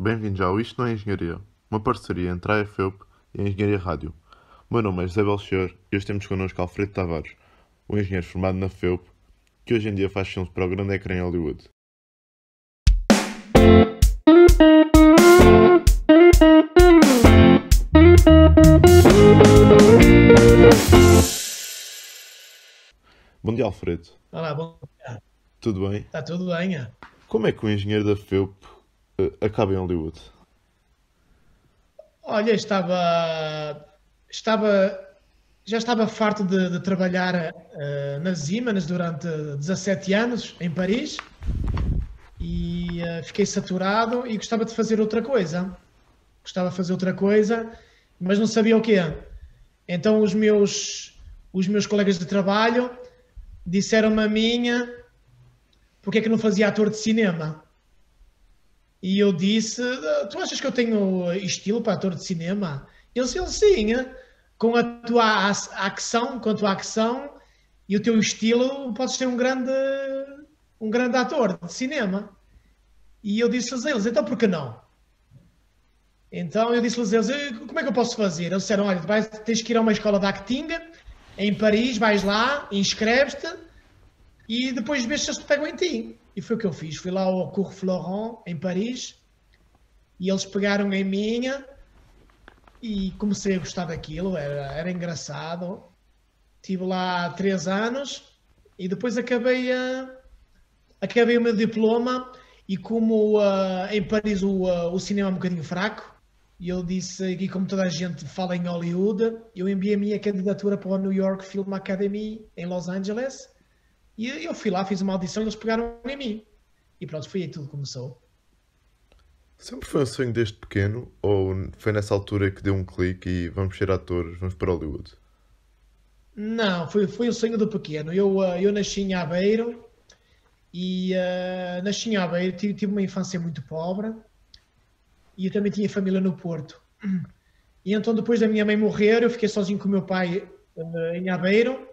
Bem-vindos ao Isto Não é Engenharia, uma parceria entre a AFEUP e a Engenharia Rádio. O meu nome é José Belchior e hoje temos connosco Alfredo Tavares, um engenheiro formado na FEUP, que hoje em dia faz filmes para o grande ecrã em Hollywood. Bom dia, Alfredo. Olá, bom dia. Tudo bem? Está tudo bem? Como é que um engenheiro da FEUP acaba em Hollywood? Olha, estava, já estava farto de trabalhar nas Siemens durante 17 anos em Paris e fiquei saturado e gostava de fazer outra coisa. Gostava de fazer outra coisa, mas não sabia o quê. Então os meus colegas de trabalho disseram-me a mim porque é que não fazia ator de cinema. E eu disse: Tu achas que eu tenho estilo para ator de cinema? Ele sim, com a tua ação e o teu estilo, podes ser um grande ator de cinema. E eu disse-lhes a eles: Então por que não? Então eu disse-lhes a eles: Como é que eu posso fazer? Eles disseram: Olha, tens que ir a uma escola de acting em Paris, vais lá, inscreves-te e depois vês se eles te pegam em ti. E foi o que eu fiz. Fui lá ao Cours Florent, em Paris, e eles pegaram em mim e comecei a gostar daquilo. Era engraçado. Estive lá 3 anos e depois acabei o meu diploma. E como em Paris o cinema é um bocadinho fraco, e eu disse, e como toda a gente fala em Hollywood, eu enviei a minha candidatura para o New York Film Academy em Los Angeles. E eu fui lá, fiz uma audição e eles pegaram em mim. E pronto, foi aí que tudo começou. Sempre foi um sonho desde pequeno ou foi nessa altura que deu um clique e vamos ser atores, vamos para Hollywood? Não, foi o sonho do pequeno. Eu nasci em Aveiro e nasci em Aveiro, tive uma infância muito pobre e eu também tinha família no Porto. E então depois da minha mãe morrer, eu fiquei sozinho com o meu pai em Aveiro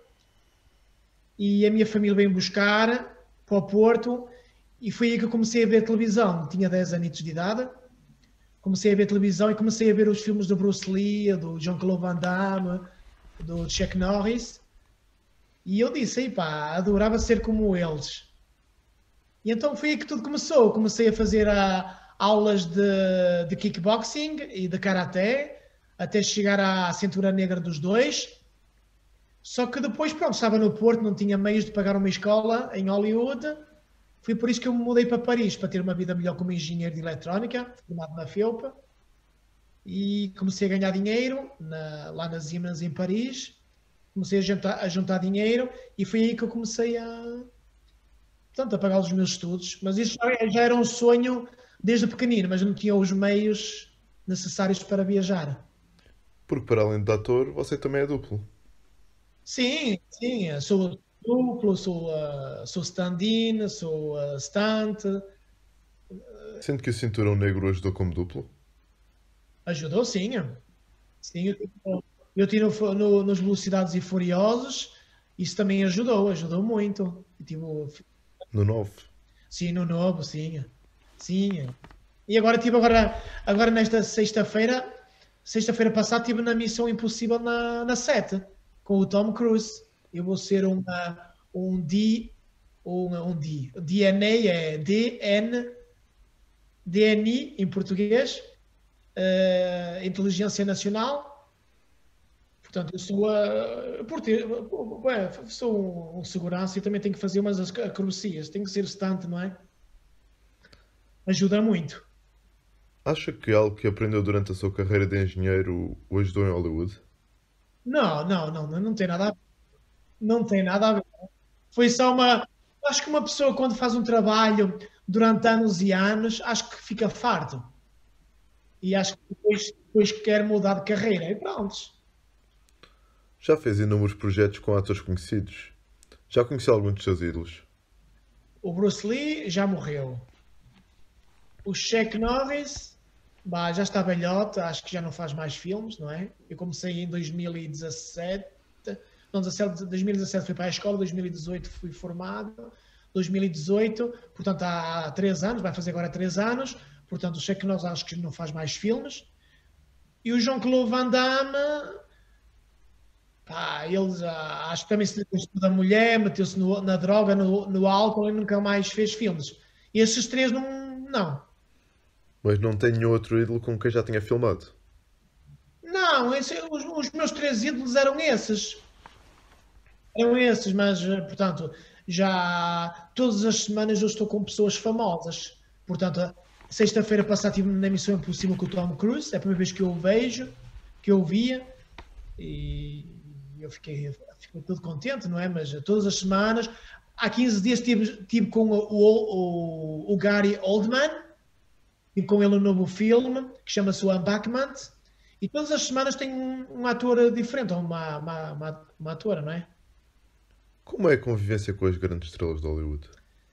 e a minha família veio buscar para o Porto e foi aí que eu comecei a ver televisão. Tinha 10 anos de idade, comecei a ver televisão e comecei a ver os filmes do Bruce Lee, do Jean-Claude Van Damme, do Chuck Norris. E eu disse: Ei pá, adorava ser como eles. E então foi aí que tudo começou. Comecei a fazer aulas de kickboxing e de karaté, até chegar à cintura negra dos dois. Só que depois, pronto, estava no Porto, não tinha meios de pagar uma escola em Hollywood. Foi por isso que eu me mudei para Paris, para ter uma vida melhor como engenheiro de eletrónica, formado na FEUP. E comecei a ganhar dinheiro lá nas Siemens em Paris. Comecei a juntar dinheiro e foi aí que eu comecei portanto, a pagar os meus estudos. Mas isso já era um sonho desde pequenino, mas não tinha os meios necessários para viajar. Porque para além de ator, você também é duplo. Sim, sim, sou duplo, sou stand-in, sou stunt. Sendo que o Cinturão Negro ajudou como duplo. Ajudou, sim. Sim, eu tive nos Velocidades e Furiosos, isso também ajudou muito. No 9. Sim, no novo, sim. Sim. E agora nesta sexta-feira passada, estive na Missão Impossível na 7, com o Tom Cruise. Eu vou ser um DNA, é DNI em português, Inteligência Nacional. Portanto, eu sou um segurança e também tenho que fazer umas acrobacias. Tenho que ser stunt, não é? Ajuda muito. Acha que algo que aprendeu durante a sua carreira de engenheiro o ajudou em Hollywood? Não, não, não, não tem nada a ver. Não tem nada a ver. Foi só uma. Acho que uma pessoa, quando faz um trabalho durante anos e anos, acho que fica farto. E acho que depois quer mudar de carreira. E pronto. Já fez inúmeros projetos com atores conhecidos. Já conheceu alguns dos seus ídolos. O Bruce Lee já morreu. O Chuck Norris, bah, já está velhote, acho que já não faz mais filmes, não é? Eu comecei em 2017, não, 2017 fui para a escola, 2018 fui formado, 2018, portanto há 3 anos, vai fazer agora 3 anos, Portanto, sei que nós acho que não faz mais filmes. E o Jean-Claude Van Damme, pá, eles acho que também se meteu da mulher, meteu-se na droga, no álcool e nunca mais fez filmes. E esses três não. Mas não tenho outro ídolo com quem já tinha filmado. Não, os meus três ídolos eram esses. Eram esses, mas, portanto, já todas as semanas eu estou com pessoas famosas. Portanto, sexta-feira passada estive na Missão Impossível com o Tom Cruise, é a primeira vez que eu o vejo, que eu o via, e eu fiquei todo contente, não é? Mas todas as semanas, há 15 dias estive com o Gary Oldman, estive com ele no novo filme, que chama-se o Embankment, e todas as semanas tem um ator diferente, ou uma atora, não é? Como é a convivência com as grandes estrelas de Hollywood?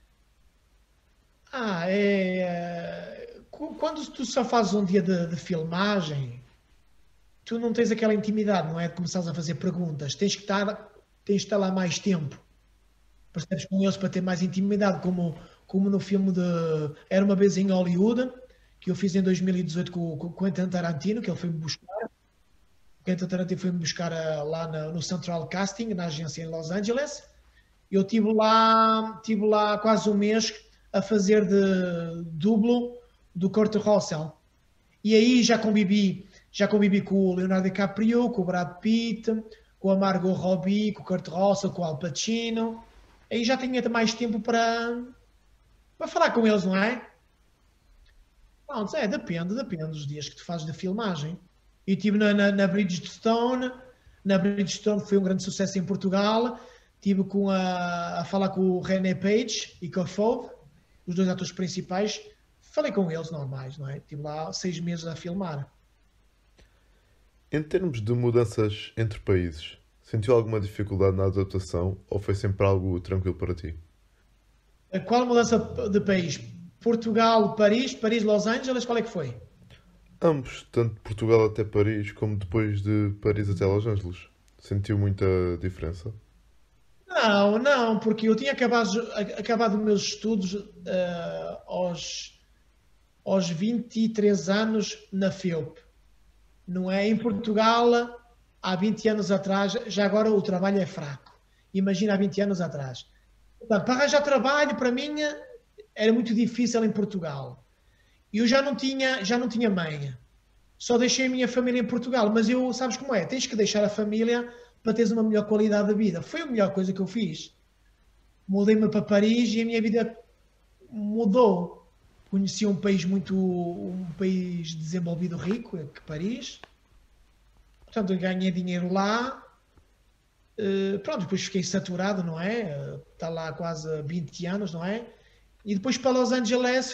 Quando tu só fazes um dia de filmagem, tu não tens aquela intimidade, não é? De começares a fazer perguntas. Tens que estar lá mais tempo. Percebes com eles para ter mais intimidade, como no filme de Era uma vez em Hollywood, que eu fiz em 2018 com o Quentin Tarantino, que ele foi-me buscar. O Quentin Tarantino foi-me buscar lá no Central Casting, na agência em Los Angeles. Eu tive lá quase um mês a fazer de dublo do Kurt Russell. E aí já convivi com o Leonardo DiCaprio, com o Brad Pitt, com a Margot Robbie, com o Kurt Russell, com o Al Pacino. Aí já tinha mais tempo para falar com eles, não é? Não, depende dos dias que tu fazes de filmagem. Eu estive na Bridgestone, foi um grande sucesso em Portugal. Estive a falar com o René Page e com a Fauve, os dois atores principais. Falei com eles normais, não é? Estive lá 6 meses a filmar. Em termos de mudanças entre países, sentiu alguma dificuldade na adaptação ou foi sempre algo tranquilo para ti? Qual mudança de país? Portugal, Paris, Los Angeles, qual é que foi? Ambos, tanto de Portugal até Paris, como depois de Paris até Los Angeles. Sentiu muita diferença? Não, não, porque eu tinha acabado os meus estudos aos 23 anos na FEUP. Não é? Em Portugal, há 20 anos atrás, já agora o trabalho é fraco. Imagina há 20 anos atrás. Portanto, para arranjar trabalho, para mim, era muito difícil em Portugal. E eu já não tinha mãe. Só deixei a minha família em Portugal. Mas sabes como é? Tens que deixar a família para teres uma melhor qualidade de vida. Foi a melhor coisa que eu fiz. Mudei-me para Paris e a minha vida mudou. Conheci um país desenvolvido rico, que Paris. Portanto, eu ganhei dinheiro lá. Pronto, depois fiquei saturado, não é? Está lá quase 20 anos, não é? E depois para Los Angeles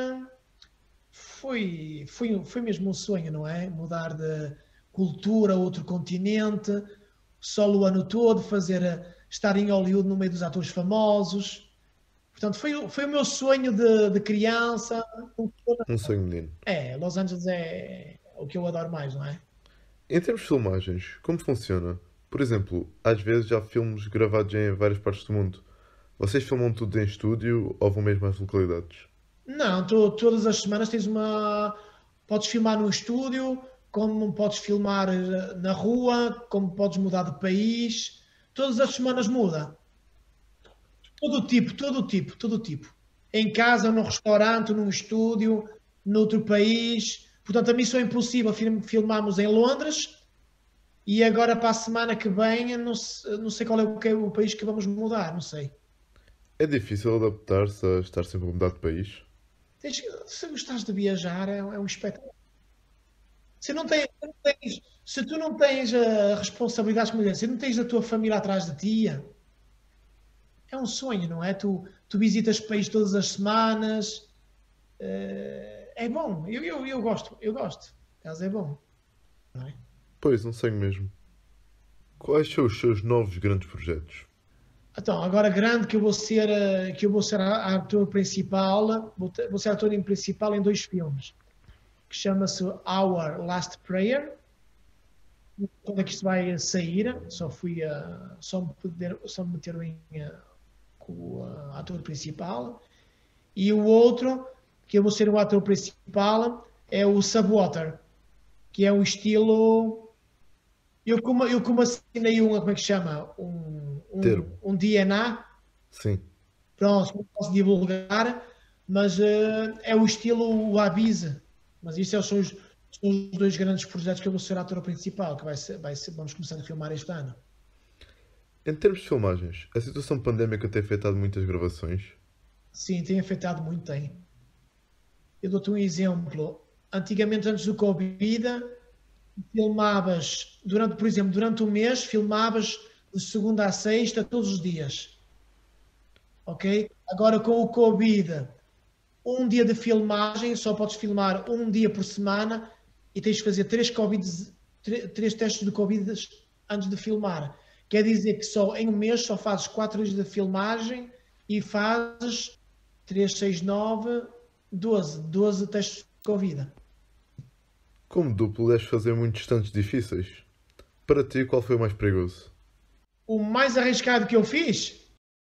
foi mesmo um sonho, não é? Mudar de cultura, outro continente, só o ano todo, estar em Hollywood no meio dos atores famosos. Portanto, foi o meu sonho de criança. Um sonho menino. Los Angeles é o que eu adoro mais, não é? Em termos de filmagens, como funciona? Por exemplo, às vezes há filmes gravados em várias partes do mundo. Vocês filmam tudo em estúdio ou vão mesmo às localidades? Não, todas as semanas podes filmar num estúdio, como podes filmar na rua, como podes mudar de país. Todas as semanas muda. Todo tipo. Em casa, num restaurante, num estúdio, noutro país. Portanto, a Missão Impossível filmámos em Londres e agora para a semana que vem, não sei qual é o país que vamos mudar, não sei. É difícil adaptar-se a estar sempre a mudar de país? Se gostares de viajar, é um espetáculo. Se tu não tens responsabilidades como se não tens a tua família atrás de ti, é um sonho, não é? Tu visitas o país todas as semanas, é bom. Eu gosto, eu gosto. Caso é bom, não é? Pois, um sonho mesmo. Quais são os seus novos grandes projetos? Então, agora grande que eu vou ser ator principal, vou ser ator em principal em 2 filmes, que chama-se Our Last Prayer. Quando é que isto vai sair? Só me meteram com o ator principal. E o outro que eu vou ser o ator principal, é o Subwater, que é o estilo. Eu como assinei como é que chama? Termo. Um DNA, Sim. pronto, não posso divulgar, mas é o estilo Wabiz. Mas isso são os dois grandes projetos que eu vou ser ator principal, que vamos começar a filmar este ano. Em termos de filmagens, a situação pandémica tem afetado muitas gravações? Sim, tem afetado muito, tem. Eu dou-te um exemplo. Antigamente, antes do Covid, filmavas, por exemplo, durante um mês, filmavas de segunda a sexta, todos os dias. Ok? Agora, com o Covid, um dia de filmagem, só podes filmar um dia por semana e tens de fazer três testes de Covid antes de filmar. Quer dizer que só em um mês só fazes 4 dias de filmagem e fazes 3, 6, 9, 12 testes de Covid. Como duplo, deves fazer muitos stunts difíceis. Para ti, qual foi o mais perigoso? O mais arriscado que eu fiz,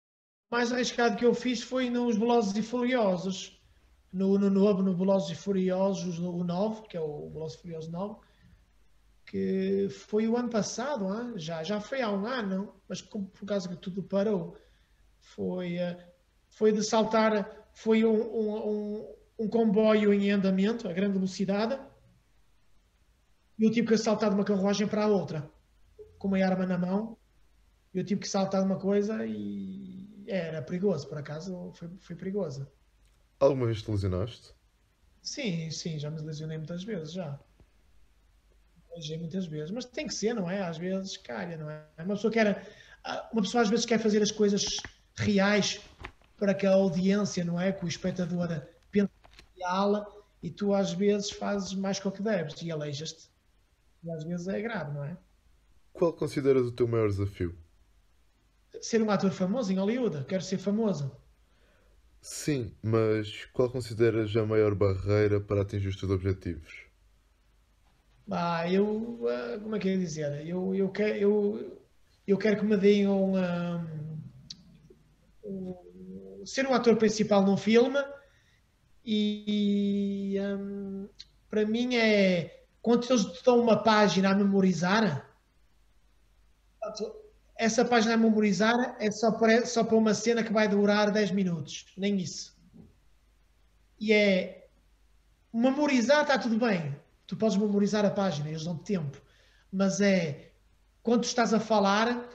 foi nos Velozes e Furiosos. No Velozes e Furiosos, o 9, que é o Velozes e Furiosos 9, que foi o ano passado, já foi há um ano, mas por causa que tudo parou. Foi, foi de saltar, foi um comboio em andamento, a grande velocidade, e eu tive que saltar de uma carruagem para a outra, com uma arma na mão. Eu tive que saltar de uma coisa e era perigoso, por acaso foi perigoso. Alguma vez te lesionaste? Sim, sim, já me lesionei muitas vezes, já. Lesionei muitas vezes, mas tem que ser, não é? Às vezes calha, não é? Uma pessoa às vezes quer fazer as coisas reais para que a audiência, não é? Que o espectador pense real e tu às vezes fazes mais que o que deves e aleijas-te. E às vezes é grave, não é? Qual consideras o teu maior desafio? Ser um ator famoso em Hollywood, quero ser famoso. Sim, mas qual consideras a maior barreira para atingir os teus objetivos? Como é que eu ia dizer? Eu quero que me deem ser um ator principal num filme e para mim quando eles te dão uma página a memorizar, essa página a memorizar é só para uma cena que vai durar 10 minutos, nem isso. E memorizar está tudo bem. Tu podes memorizar a página, eles dão tempo. Mas quando tu estás a falar,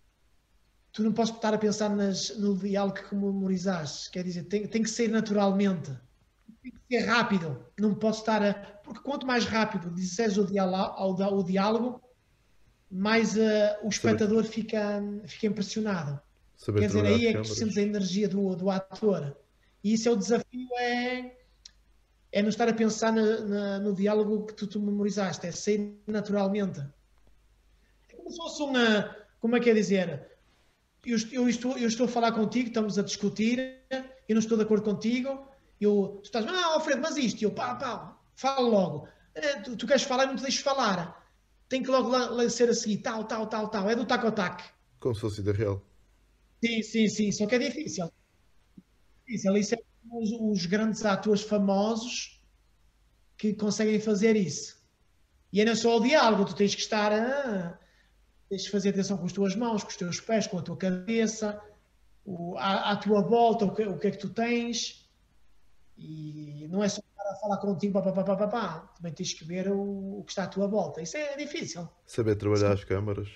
tu não podes estar a pensar no diálogo que memorizaste. Quer dizer, tem que ser naturalmente. Tem que ser rápido. Não podes estar a. Porque quanto mais rápido disseres o diálogo, mais o Saber, espectador fica impressionado. saber Quer dizer, trabalhar as aí é que tu câmaras? sentes a energia do ator. E isso é o desafio, é não estar a pensar no diálogo que tu memorizaste, é sair naturalmente. É como se fosse como é que é dizer? Eu estou a falar contigo, estamos a discutir, eu não estou de acordo contigo, tu estás, Alfredo, mas isto, eu, pá, fala logo. Tu queres falar e não te deixes falar. Tem que logo lá ser a seguir, tal, tal, tal, tal. É do taco ao taco. Como se fosse vida real. Sim, sim, sim, só que é difícil. Isso é os grandes atores famosos que conseguem fazer isso. E não é só o diálogo, tu tens que estar tens que fazer atenção com as tuas mãos, com os teus pés, com a tua cabeça, à tua volta, o que é que tu tens. E não é só estar a falar contigo, pá, pá, pá, pá, pá, pá. Também tens que ver o que está à tua volta. Isso é difícil. Saber trabalhar as câmaras.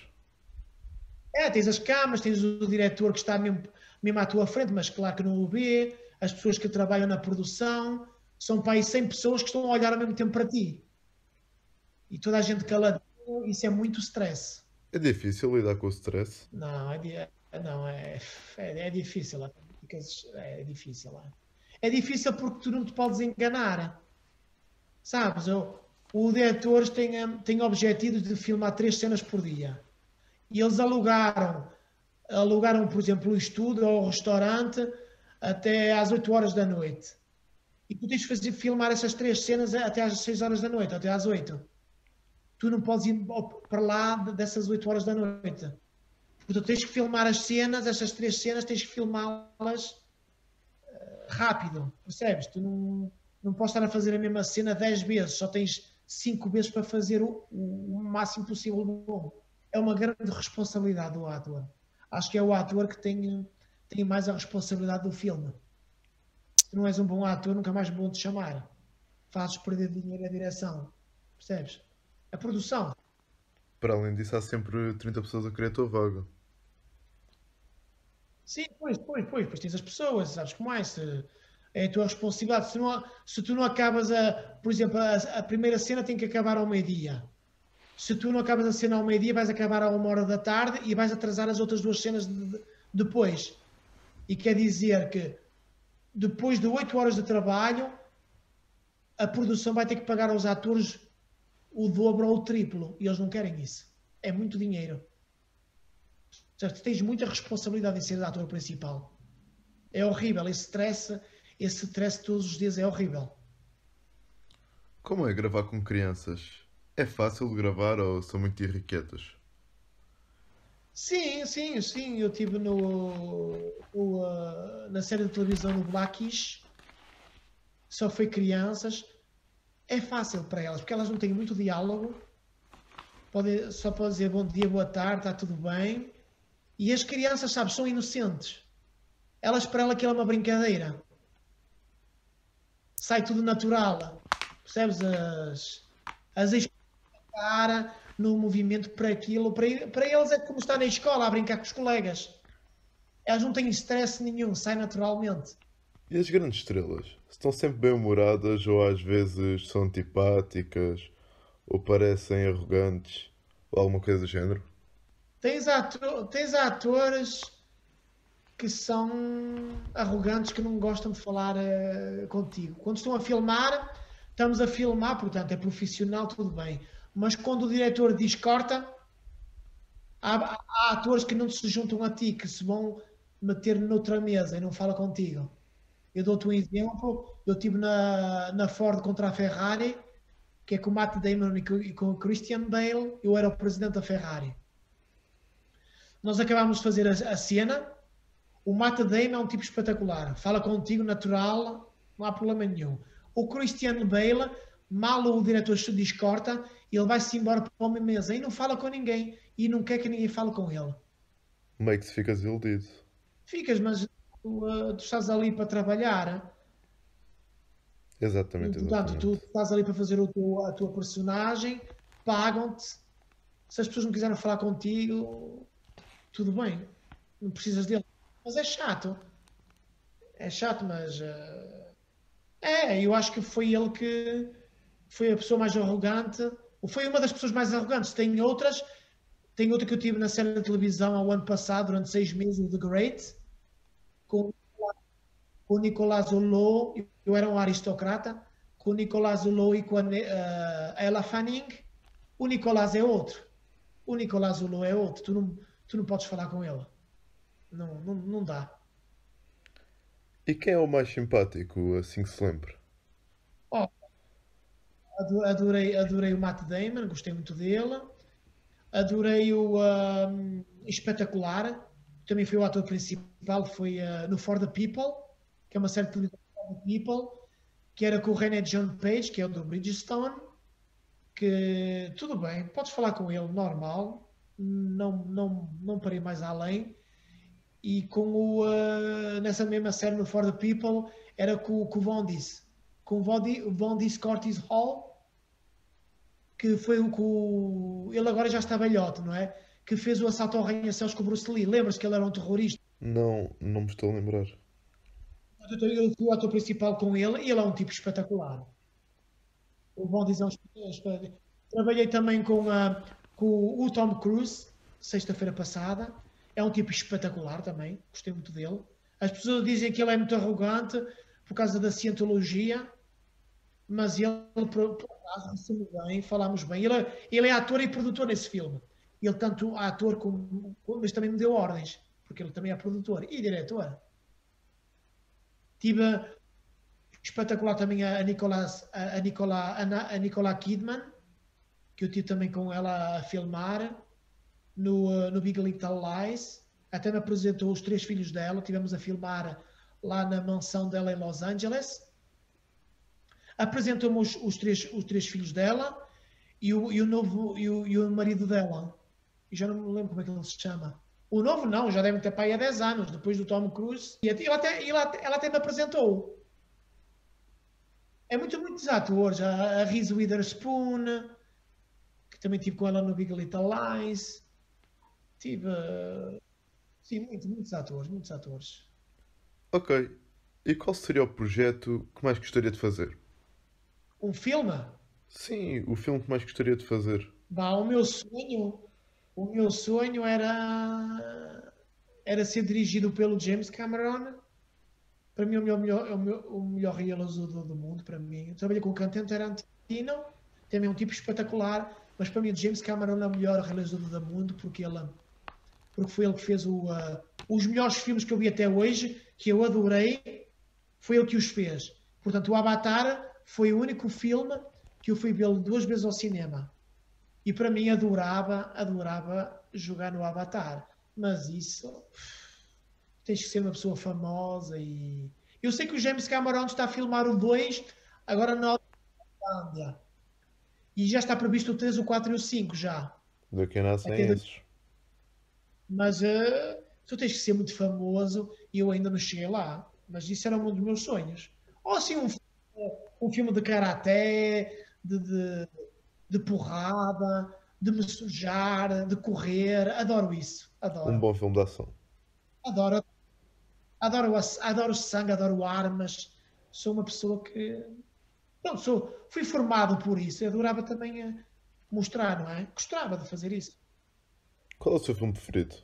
Tens as câmaras, tens o diretor que está mesmo à tua frente, mas claro que não o vê, as pessoas que trabalham na produção, são para aí 100 pessoas que estão a olhar ao mesmo tempo para ti. E toda a gente caladinho, isso é muito stress. É difícil lidar com o stress. Não, não, é difícil. É difícil. É difícil porque tu não te podes enganar. Sabes? O diretor tem objetivos de filmar 3 cenas por dia. E eles alugaram, por exemplo, o estúdio ou o restaurante até às 8 horas da noite. E tu tens de filmar essas 3 cenas até às 6 horas da noite, até às 8. Tu não podes ir para lá dessas 8 horas da noite. Portanto, tens que filmar as cenas, essas 3 cenas, tens que filmá-las rápido, percebes? Tu não. Não podes estar a fazer a mesma cena 10 vezes, só tens 5 vezes para fazer o máximo possível bom. É uma grande responsabilidade do ator. Acho que é o ator que tem mais a responsabilidade do filme. Se não és um bom ator, nunca mais vão te chamar. Fazes perder dinheiro à direção. Percebes? A produção. Para além disso, há sempre 30 pessoas a querer a tua vaga. Sim, pois tens as pessoas, sabes como é? É a tua responsabilidade. Se tu não acabas por exemplo, a primeira cena tem que acabar ao meio-dia. Se tu não acabas a cena ao meio-dia, vais acabar a 1 hora da tarde e vais atrasar as outras 2 cenas depois. E quer dizer que depois de 8 horas de trabalho, a produção vai ter que pagar aos atores o dobro ou o triplo. E eles não querem isso. É muito dinheiro. Certo? Tens muita responsabilidade em ser ator principal. É horrível. Esse stress todos os dias é horrível. Como é gravar com crianças? É fácil de gravar ou são muito irrequietas? Sim. Eu estive na série de televisão no Blackish. Só foi crianças. É fácil para elas, porque elas não têm muito diálogo. Só pode dizer bom dia, boa tarde, está tudo bem. E as crianças, sabes, são inocentes. Elas, para ela, aquilo é uma brincadeira. Sai tudo natural. Percebes? As cara no movimento para aquilo. Para eles é como estar na escola a brincar com os colegas. Elas não têm stress nenhum, sai naturalmente. E as grandes estrelas? Estão sempre bem-humoradas ou às vezes são antipáticas ou parecem arrogantes ou alguma coisa do género? Tens atores que são arrogantes, que não gostam de falar contigo. Quando estamos a filmar, portanto, é profissional, tudo bem. Mas quando o diretor diz corta, há atores que não se juntam a ti, que se vão meter noutra mesa e não falam contigo. Eu dou-te um exemplo. Eu estive na Ford contra a Ferrari, que é com o Matt Damon e com o Christian Bale. Eu era o presidente da Ferrari. Nós acabámos de fazer a cena. O Matt Damon é um tipo espetacular. Fala contigo, natural, não há problema nenhum. O Christian Bale, mal o diretor diz corta, ele vai-se embora para uma mesa e não fala com ninguém. E não quer que ninguém fale com ele. Meio que se fica desiludido. Ficas, mas tu estás ali para trabalhar. E, Exatamente, portanto, tu exatamente. estás ali para fazer a tua personagem, pagam-te. Se as pessoas não quiserem falar contigo, tudo bem, não precisas dele. Mas é chato, mas eu acho que foi ele que foi a pessoa mais arrogante, ou foi uma das pessoas mais arrogantes. Tem outra que eu tive na série de televisão ao ano passado, durante 6 meses, o The Great, com com o Nicolás Hulot. Eu era um aristocrata, com o Nicolás Hulot e com a Ella Fanning. O Nicolás é outro. O Nicolás Hulot é outro. Tu não podes falar com ele. Não dá. E quem é o mais simpático, assim que se lembre? Oh, adorei o Matt Damon, gostei muito dele. Adorei o Espetacular, também foi o ator principal, foi no For the People, que é uma série de televisão For the People, que era com o René John Page, que é o do Bridgestone, que tudo bem, podes falar com ele normal, não parei mais além. E nessa mesma série no For the People era com o Vondis, com o Vondis Curtis Hall, que foi o que ele agora já está velhote, não é? Que fez o assalto ao arranha-céus com o Bruce Lee. Lembras que ele era um terrorista? Não, não me estou a lembrar. Eu fui o ator principal com ele e ele é um tipo espetacular. O bom dizer trabalhei também com o Tom Cruise, sexta-feira passada. É um tipo espetacular também, gostei muito dele. As pessoas dizem que ele é muito arrogante por causa da cientologia, mas ele, por acaso, recebeu bem, falámos bem. Ele é ator e produtor nesse filme. Ele tanto ator mas também me deu ordens, porque ele também é produtor e diretor. Tive espetacular também a Nicole Kidman, que eu tive também com ela a filmar no Big Little Lies. Até me apresentou os 3 filhos dela, tivemos a filmar lá na mansão dela em Los Angeles. Apresentou-me os três filhos dela e o novo e o marido dela. E já não me lembro como é que ele se chama. O novo não, já deve ter para aí há 10 anos, depois do Tom Cruise. E ela até me apresentou. É muitos atores. A Reese Witherspoon, que também estive com ela no Big Little Lies. Tive. Sim, muitos atores, muitos atores. Ok. E qual seria o projeto que mais gostaria de fazer? Um filme? Sim, o filme que mais gostaria de fazer. Bah, o meu sonho era ser dirigido pelo James Cameron. Para mim, o melhor realizador do mundo. Para mim, eu trabalhei com o Quentin Tarantino, também é um tipo espetacular. Mas para mim, o James Cameron é o melhor realizador do mundo porque foi ele que fez os melhores filmes que eu vi até hoje, que eu adorei. Foi ele que os fez. Portanto, o Avatar foi o único filme que eu fui vê-lo 2 vezes ao cinema. E para mim adorava jogar no Avatar. Mas isso tens que ser uma pessoa famosa e. Eu sei que o James Cameron está a filmar o 2 agora na Holândia. E já está previsto o 3, o 4 e o 5 já. Daqui a nada Até sem dois. esses. Mas tu tens que ser muito famoso e eu ainda não cheguei lá. Mas isso era um dos meus sonhos. Ou assim um filme de karaté, de porrada, de me sujar, de correr. Adoro isso. Um Adoro. bom filme de ação. Adoro. Adoro sangue, adoro armas. Sou uma pessoa que. Não, fui formado por isso. Eu adorava também mostrar, não é? Gostava de fazer isso. Qual é o seu filme preferido?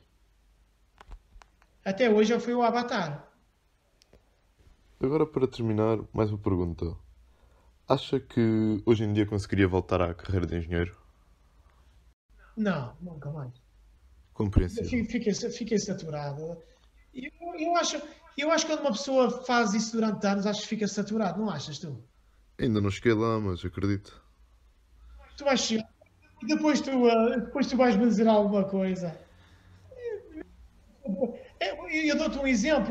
Até hoje eu fui o Avatar. Agora, para terminar, mais uma pergunta. Acha que hoje em dia conseguiria voltar à carreira de engenheiro? Não, nunca mais. Compreensível. Fiquei saturado. Eu, eu acho, eu acho que quando uma pessoa faz isso durante anos, acho que fica saturado, não achas tu? Ainda não cheguei lá, mas acredito. Tu vais chegar e depois tu vais me dizer alguma coisa. Eu dou-te um exemplo,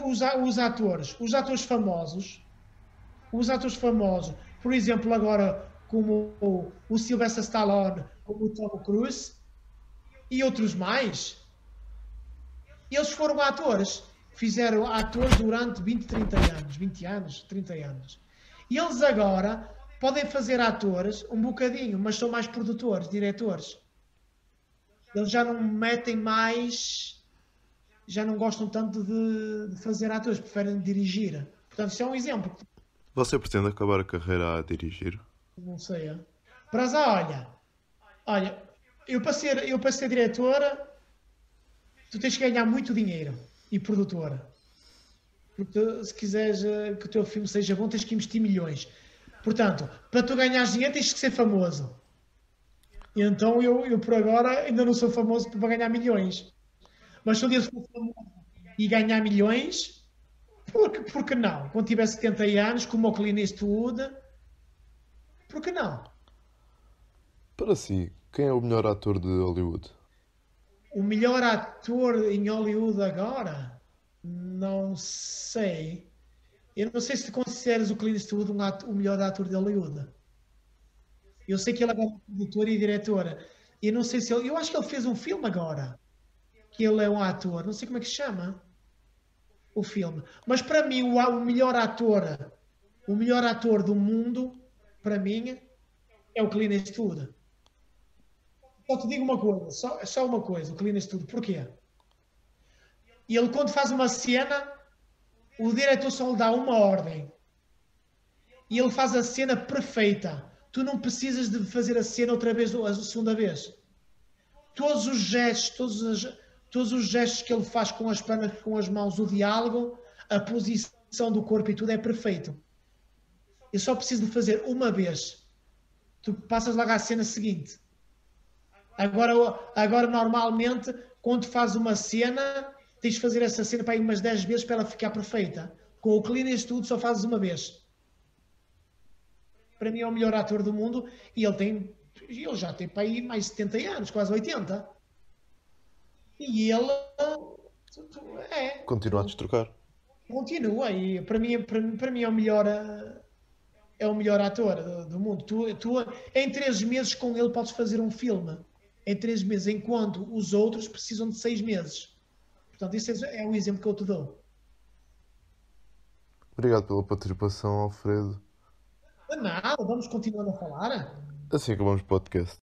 os atores famosos, por exemplo, agora como o Sylvester Stallone, como o Tom Cruise e outros mais, eles foram atores, fizeram atores durante 20, 30 anos, 20 anos, 30 anos. E eles agora podem fazer atores um bocadinho, mas são mais produtores, diretores. Eles já não metem mais, já não gostam tanto de fazer atores, preferem dirigir. Portanto, isso é um exemplo. Você pretende acabar a carreira a dirigir? Não sei. Para já, olha, eu para ser diretora, tu tens que ganhar muito dinheiro e produtora. Porque se quiseres que o teu filme seja bom, tens que investir milhões. Portanto, para tu ganhares dinheiro, tens que ser famoso. E então eu por agora ainda não sou famoso para ganhar milhões. Mas se um dia for famoso e ganhar milhões, porque não? Quando tiver 70 anos, como o Clint Eastwood, por que não? Para si, quem é o melhor ator de Hollywood? O melhor ator em Hollywood agora? Não sei. Eu não sei se consideras o Clint Eastwood o melhor ator de Hollywood. Eu sei que ele agora é produtor e diretor. E não sei se ele. Eu acho que ele fez um filme agora. Que ele é um ator. Não sei como é que se chama o filme. Mas para mim, o melhor ator do mundo, para mim, é o Clint Eastwood. Só te digo uma coisa, só uma coisa, o Clint Eastwood. Porquê? E ele, quando faz uma cena, o diretor só lhe dá uma ordem. E ele faz a cena perfeita. Tu não precisas de fazer a cena outra vez, a segunda vez. Todos os gestos, todos os gestos que ele faz com as pernas, com as mãos, o diálogo, a posição do corpo e tudo é perfeito. Eu só preciso de fazer uma vez. Tu passas logo à cena seguinte. Agora normalmente, quando fazes uma cena, tens de fazer essa cena para aí umas 10 vezes para ela ficar perfeita. Com o Clint Eastwood só fazes uma vez. Para mim é o melhor ator do mundo e ele já tem para aí mais de 70 anos, quase 80. E ele é, Continua a destrocar. continua e para mim é o melhor, é o melhor ator do mundo. Em 3 meses com ele podes fazer um filme. Em 3 meses, enquanto os outros precisam de 6 meses. Portanto, isso é o exemplo que eu te dou. Obrigado pela participação, Alfredo. Não é nada, vamos continuando a falar. Assim acabamos o podcast.